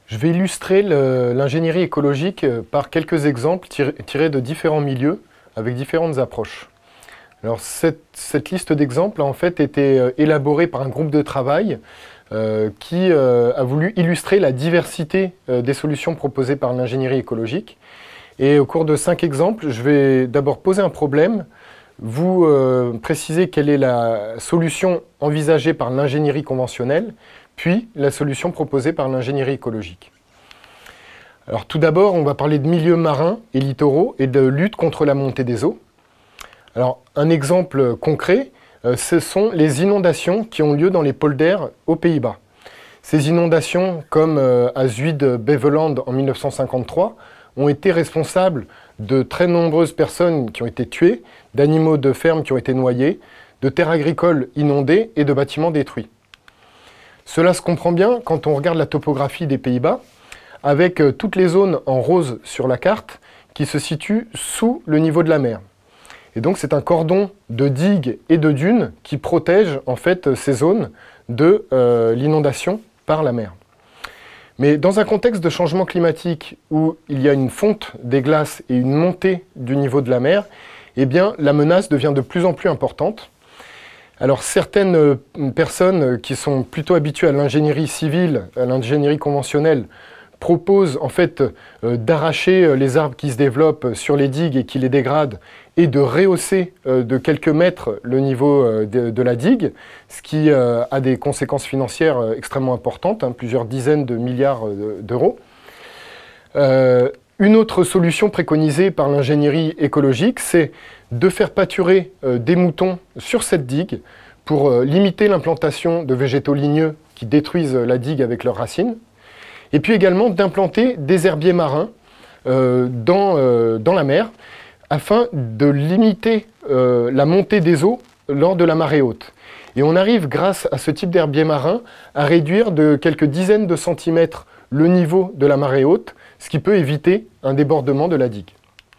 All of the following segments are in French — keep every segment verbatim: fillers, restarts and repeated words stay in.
Je vais illustrer l'ingénierie écologique par quelques exemples tirés, tirés de différents milieux avec différentes approches. Alors cette, cette liste d'exemples a en fait été élaborée par un groupe de travail euh, qui euh, a voulu illustrer la diversité euh, des solutions proposées par l'ingénierie écologique. Et au cours de cinq exemples, je vais d'abord poser un problème, vous euh, préciser quelle est la solution envisagée par l'ingénierie conventionnelle, puis la solution proposée par l'ingénierie écologique. Alors tout d'abord, on va parler de milieux marins et littoraux et de lutte contre la montée des eaux. Alors un exemple concret, euh, ce sont les inondations qui ont lieu dans les polders aux Pays-Bas. Ces inondations, comme euh, à Zuid-Beveland en mille neuf cent cinquante-trois, ont été responsables de très nombreuses personnes qui ont été tuées, d'animaux de ferme qui ont été noyés, de terres agricoles inondées et de bâtiments détruits. Cela se comprend bien quand on regarde la topographie des Pays-Bas, avec euh, toutes les zones en rose sur la carte qui se situent sous le niveau de la mer. Et donc c'est un cordon de digues et de dunes qui protège en fait ces zones de euh, l'inondation par la mer. Mais dans un contexte de changement climatique où il y a une fonte des glaces et une montée du niveau de la mer, eh bien la menace devient de plus en plus importante. Alors certaines personnes qui sont plutôt habituées à l'ingénierie civile, à l'ingénierie conventionnelle, proposent en fait euh, d'arracher les arbres qui se développent sur les digues et qui les dégradent et de rehausser euh, de quelques mètres le niveau euh, de, de la digue, ce qui euh, a des conséquences financières euh, extrêmement importantes, hein, plusieurs dizaines de milliards d'euros. Euh, une autre solution préconisée par l'ingénierie écologique, c'est de faire pâturer euh, des moutons sur cette digue pour euh, limiter l'implantation de végétaux ligneux qui détruisent la digue avec leurs racines. Et puis également d'implanter des herbiers marins euh, dans, euh, dans la mer afin de limiter euh, la montée des eaux lors de la marée haute. Et on arrive, grâce à ce type d'herbier marin, à réduire de quelques dizaines de centimètres le niveau de la marée haute, ce qui peut éviter un débordement de la digue.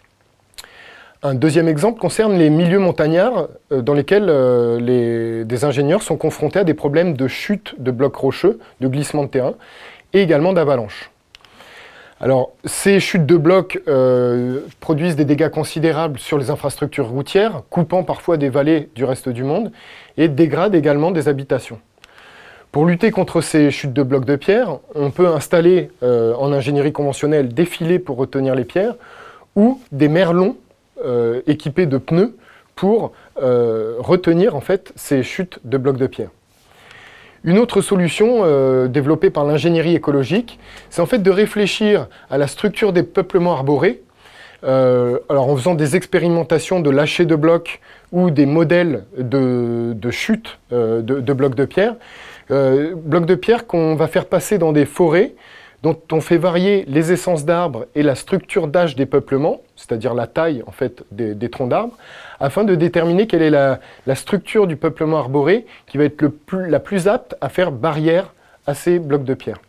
Un deuxième exemple concerne les milieux montagnards euh, dans lesquels euh, les, des ingénieurs sont confrontés à des problèmes de chute de blocs rocheux, de glissement de terrain, et également d'avalanches. Alors, ces chutes de blocs euh, produisent des dégâts considérables sur les infrastructures routières, coupant parfois des vallées du reste du monde, et dégradent également des habitations. Pour lutter contre ces chutes de blocs de pierre, on peut installer euh, en ingénierie conventionnelle des filets pour retenir les pierres, ou des merlons euh, équipés de pneus pour euh, retenir en fait ces chutes de blocs de pierre. Une autre solution euh, développée par l'ingénierie écologique, c'est en fait de réfléchir à la structure des peuplements arborés, euh, alors en faisant des expérimentations de lâcher de blocs ou des modèles de, de chute euh, de, de blocs de pierre, euh, blocs de pierre qu'on va faire passer dans des forêts dont on fait varier les essences d'arbres et la structure d'âge des peuplements, c'est-à-dire la taille en fait, des, des troncs d'arbres, afin de déterminer quelle est la, la structure du peuplement arboré qui va être le plus, la plus apte à faire barrière à ces blocs de pierre.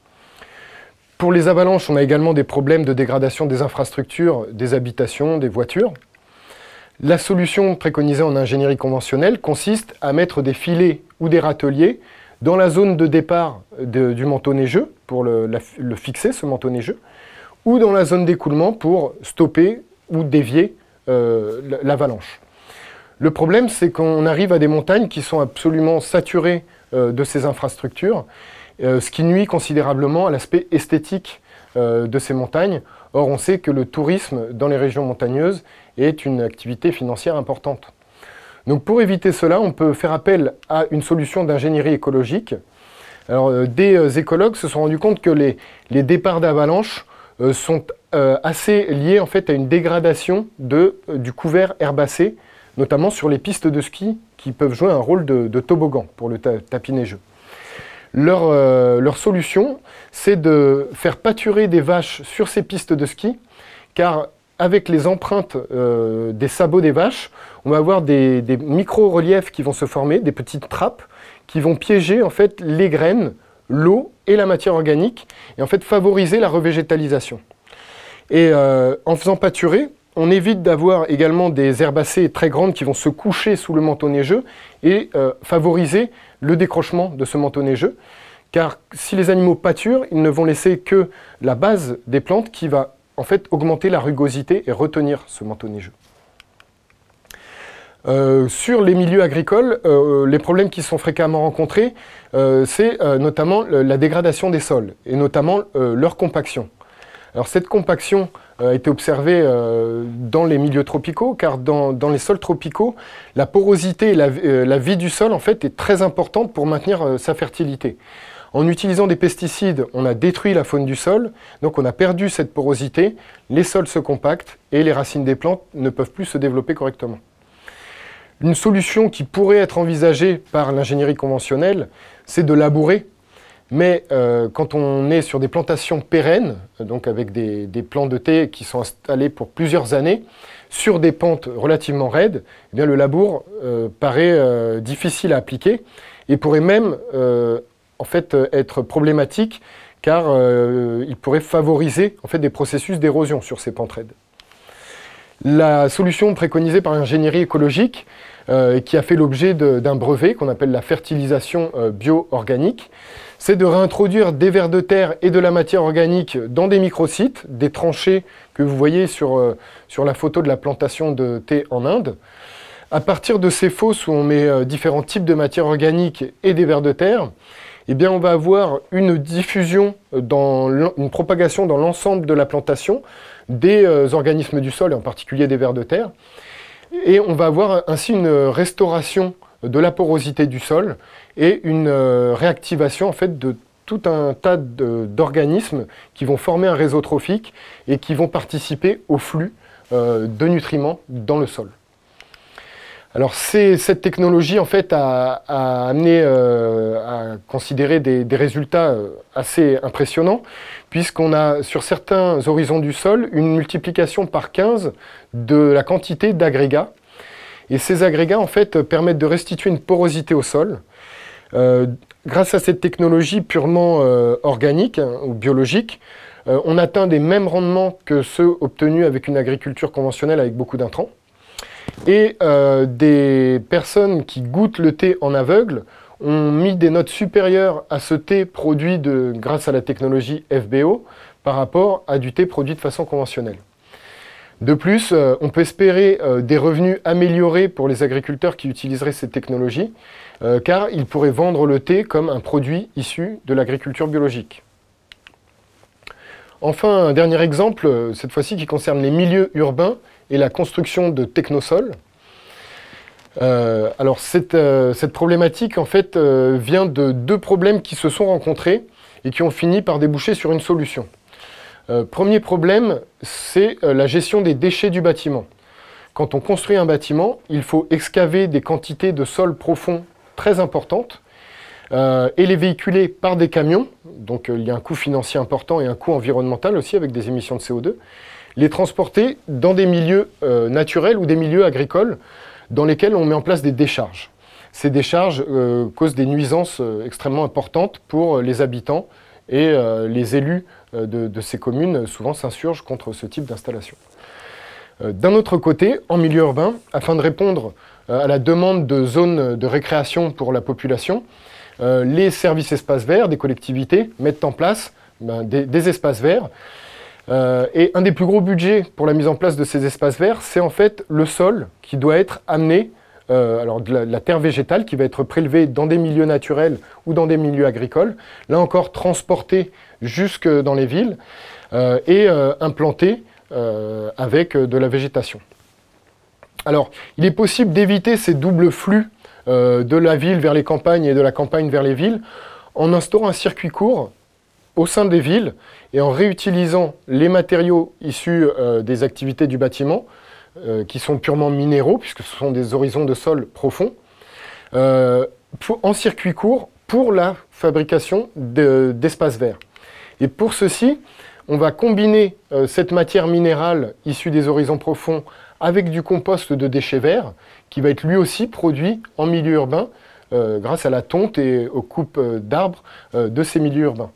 Pour les avalanches, on a également des problèmes de dégradation des infrastructures, des habitations, des voitures. La solution préconisée en ingénierie conventionnelle consiste à mettre des filets ou des râteliers dans la zone de départ de, du manteau neigeux, pour le, la, le fixer, ce manteau neigeux, ou dans la zone d'écoulement pour stopper ou dévier euh, l'avalanche. Le problème, c'est qu'on arrive à des montagnes qui sont absolument saturées euh, de ces infrastructures, euh, ce qui nuit considérablement à l'aspect esthétique euh, de ces montagnes. Or, on sait que le tourisme dans les régions montagneuses est une activité financière importante. Donc pour éviter cela, on peut faire appel à une solution d'ingénierie écologique. Alors, euh, des euh, écologues se sont rendus compte que les, les départs d'avalanches euh, sont euh, assez liés en fait, à une dégradation de, euh, du couvert herbacé, notamment sur les pistes de ski qui peuvent jouer un rôle de, de toboggan pour le ta tapis neigeux. Leur, euh, leur solution, c'est de faire pâturer des vaches sur ces pistes de ski, car avec les empreintes euh, des sabots des vaches, on va avoir des, des micro-reliefs qui vont se former, des petites trappes, qui vont piéger en fait les graines, l'eau et la matière organique, et en fait favoriser la revégétalisation. Et euh, en faisant pâturer, on évite d'avoir également des herbacées très grandes qui vont se coucher sous le manteau neigeux et euh, favoriser le décrochement de ce manteau neigeux, car si les animaux pâturent, ils ne vont laisser que la base des plantes qui va en fait augmenter la rugosité et retenir ce manteau neigeux. Euh, sur les milieux agricoles, euh, les problèmes qui sont fréquemment rencontrés, euh, c'est euh, notamment la dégradation des sols, et notamment euh, leur compaction. Alors cette compaction euh, a été observée euh, dans les milieux tropicaux, car dans, dans les sols tropicaux, la porosité et la, euh, la vie du sol en fait, est très importante pour maintenir euh, sa fertilité. En utilisant des pesticides, on a détruit la faune du sol, donc on a perdu cette porosité, les sols se compactent et les racines des plantes ne peuvent plus se développer correctement. Une solution qui pourrait être envisagée par l'ingénierie conventionnelle, c'est de labourer. Mais euh, quand on est sur des plantations pérennes, donc avec des, des plants de thé qui sont installés pour plusieurs années, sur des pentes relativement raides, eh bien le labour euh, paraît euh, difficile à appliquer et pourrait même euh, en fait, être problématique car euh, il pourrait favoriser en fait, des processus d'érosion sur ces pentes raides. La solution préconisée par l'ingénierie écologique, euh, qui a fait l'objet d'un brevet qu'on appelle la fertilisation euh, bio-organique, c'est de réintroduire des vers de terre et de la matière organique dans des microsites, des tranchées que vous voyez sur, euh, sur la photo de la plantation de thé en Inde. À partir de ces fosses où on met euh, différents types de matière organique et des vers de terre, eh bien on va avoir une diffusion, dans une propagation dans l'ensemble de la plantation des euh, organismes du sol, et en particulier des vers de terre. Et on va avoir ainsi une restauration de la porosité du sol et une euh, réactivation en fait, de tout un tas d'organismes qui vont former un réseau trophique et qui vont participer au flux euh, de nutriments dans le sol. Alors cette technologie en fait a, a amené euh, à considérer des, des résultats assez impressionnants puisqu'on a sur certains horizons du sol une multiplication par quinze de la quantité d'agrégats et ces agrégats en fait permettent de restituer une porosité au sol. Euh, grâce à cette technologie purement euh, organique hein, ou biologique, euh, on atteint des mêmes rendements que ceux obtenus avec une agriculture conventionnelle avec beaucoup d'intrants. Et euh, des personnes qui goûtent le thé en aveugle ont mis des notes supérieures à ce thé produit de, grâce à la technologie F B O par rapport à du thé produit de façon conventionnelle. De plus, euh, on peut espérer euh, des revenus améliorés pour les agriculteurs qui utiliseraient cette technologie, euh, car ils pourraient vendre le thé comme un produit issu de l'agriculture biologique. Enfin, un dernier exemple, cette fois-ci qui concerne les milieux urbains et la construction de technosols. Euh, alors cette, euh, cette problématique en fait euh, vient de deux problèmes qui se sont rencontrés et qui ont fini par déboucher sur une solution. Euh, premier problème, c'est euh, la gestion des déchets du bâtiment. Quand on construit un bâtiment, il faut excaver des quantités de sol profond très importantes euh, et les véhiculer par des camions, donc euh, il y a un coût financier important et un coût environnemental aussi avec des émissions de C O deux, les transporter dans des milieux euh, naturels ou des milieux agricoles dans lesquels on met en place des décharges. Ces décharges euh, causent des nuisances euh, extrêmement importantes pour les habitants et euh, les élus euh, de, de ces communes souvent s'insurgent contre ce type d'installation. Euh, D'un autre côté, en milieu urbain, afin de répondre euh, à la demande de zones de récréation pour la population, euh, les services espaces verts des collectivités mettent en place ben, des, des espaces verts. Euh, et un des plus gros budgets pour la mise en place de ces espaces verts, c'est en fait le sol qui doit être amené, euh, alors de la, de la terre végétale qui va être prélevée dans des milieux naturels ou dans des milieux agricoles, là encore transportée jusque dans les villes euh, et euh, implantée euh, avec de la végétation. Alors, il est possible d'éviter ces doubles flux euh, de la ville vers les campagnes et de la campagne vers les villes en instaurant un circuit court au sein des villes et en réutilisant les matériaux issus euh, des activités du bâtiment, euh, qui sont purement minéraux, puisque ce sont des horizons de sol profonds, euh, pour, en circuit court pour la fabrication d'espaces verts. Et pour ceci, on va combiner euh, cette matière minérale issue des horizons profonds avec du compost de déchets verts, qui va être lui aussi produit en milieu urbain, euh, grâce à la tonte et aux coupes d'arbres euh, de ces milieux urbains.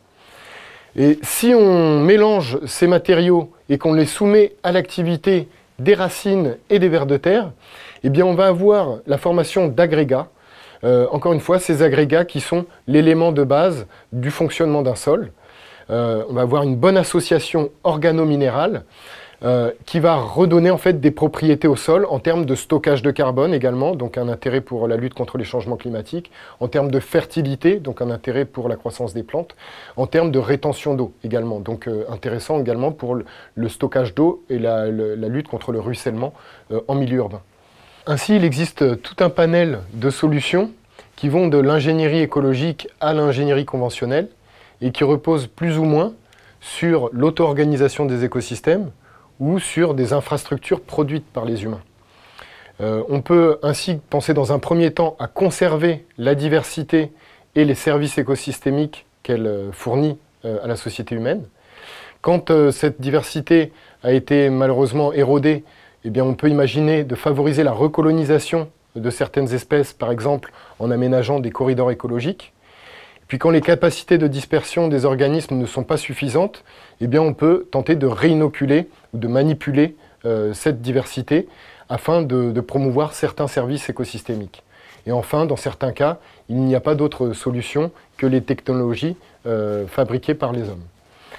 Et si on mélange ces matériaux et qu'on les soumet à l'activité des racines et des vers de terre, eh bien on va avoir la formation d'agrégats euh, encore une fois, ces agrégats qui sont l'élément de base du fonctionnement d'un sol. Euh, on va avoir une bonne association organo-minérale euh, qui va redonner en fait des propriétés au sol en termes de stockage de carbone également, donc un intérêt pour la lutte contre les changements climatiques, en termes de fertilité, donc un intérêt pour la croissance des plantes, en termes de rétention d'eau également, donc euh, intéressant également pour le, le stockage d'eau et la, le, la lutte contre le ruissellement euh, en milieu urbain. Ainsi, il existe tout un panel de solutions qui vont de l'ingénierie écologique à l'ingénierie conventionnelle et qui reposent plus ou moins sur l'auto-organisation des écosystèmes ou sur des infrastructures produites par les humains. Euh, on peut ainsi penser dans un premier temps à conserver la diversité et les services écosystémiques qu'elle fournit euh, à la société humaine. Quand euh, cette diversité a été malheureusement érodée, eh bien, on peut imaginer de favoriser la recolonisation de certaines espèces, par exemple en aménageant des corridors écologiques. Puis quand les capacités de dispersion des organismes ne sont pas suffisantes, eh bien on peut tenter de réinoculer ou de manipuler euh, cette diversité afin de, de promouvoir certains services écosystémiques. Et enfin, dans certains cas, il n'y a pas d'autre solution que les technologies euh, fabriquées par les hommes.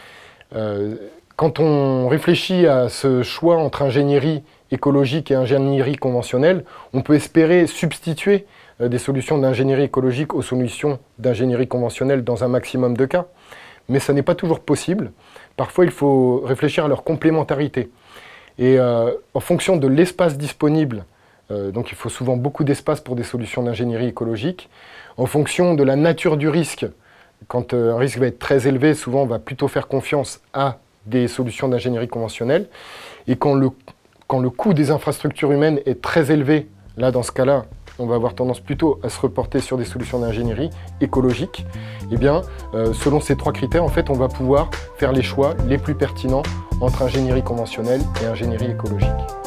Euh, quand on réfléchit à ce choix entre ingénierie écologique et ingénierie conventionnelle, on peut espérer substituer des solutions d'ingénierie écologique aux solutions d'ingénierie conventionnelle dans un maximum de cas. Mais ça n'est pas toujours possible. Parfois, il faut réfléchir à leur complémentarité. Et euh, en fonction de l'espace disponible, euh, donc il faut souvent beaucoup d'espace pour des solutions d'ingénierie écologique, en fonction de la nature du risque, quand euh, un risque va être très élevé, souvent on va plutôt faire confiance à des solutions d'ingénierie conventionnelle. Et quand le, quand le coût des infrastructures humaines est très élevé, là dans ce cas-là, on va avoir tendance plutôt à se reporter sur des solutions d'ingénierie écologique. Eh bien, euh, selon ces trois critères, en fait, on va pouvoir faire les choix les plus pertinents entre ingénierie conventionnelle et ingénierie écologique.